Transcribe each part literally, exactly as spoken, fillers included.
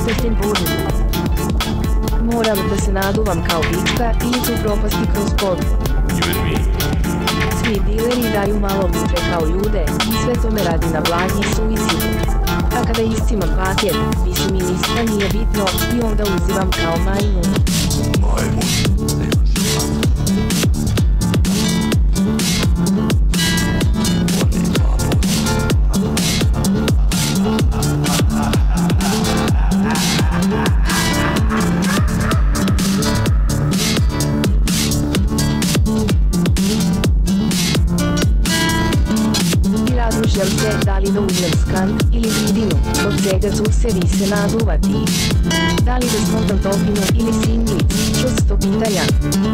Srtin vodu. Moram da se naduvam kao pička ili ću propasti kroz pod. Svi dileri daju malo mutre kao ljude i sve to me radi na blanji suicidu. A kada iscimam paket, mislim i lista nije bitno i onda uzivam kao majmun. Razmišljam se da li da uzmem skant ili vidinu, dok čega ću se vi se naduvati. Da li da smontam topinu ili singlic, čusto pitanja.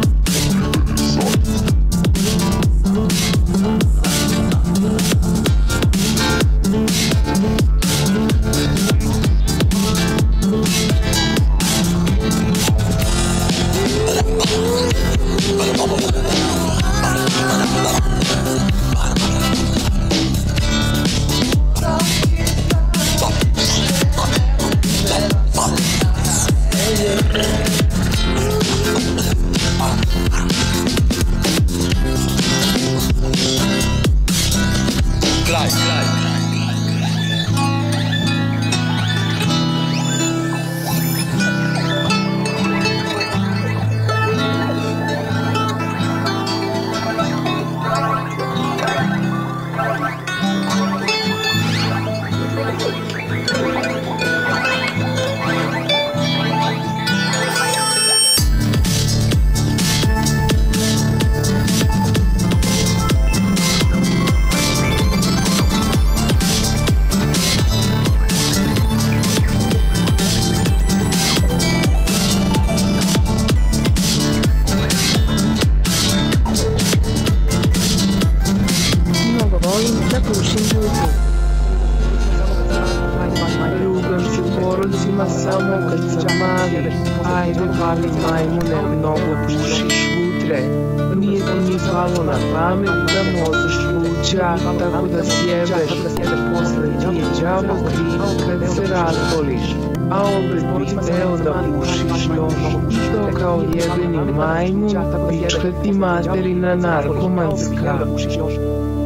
Samo kad sam mali, ajde pali majmune, mnogo pušiš vutre. Nije ti ni palo na pamet da možeš vuća, tako da sjebeš, posle ti je džavo kriv kad se razboliš. A opet bih teo da pušiš još, što kao jebeni majmun, pička ti materina narkomanska.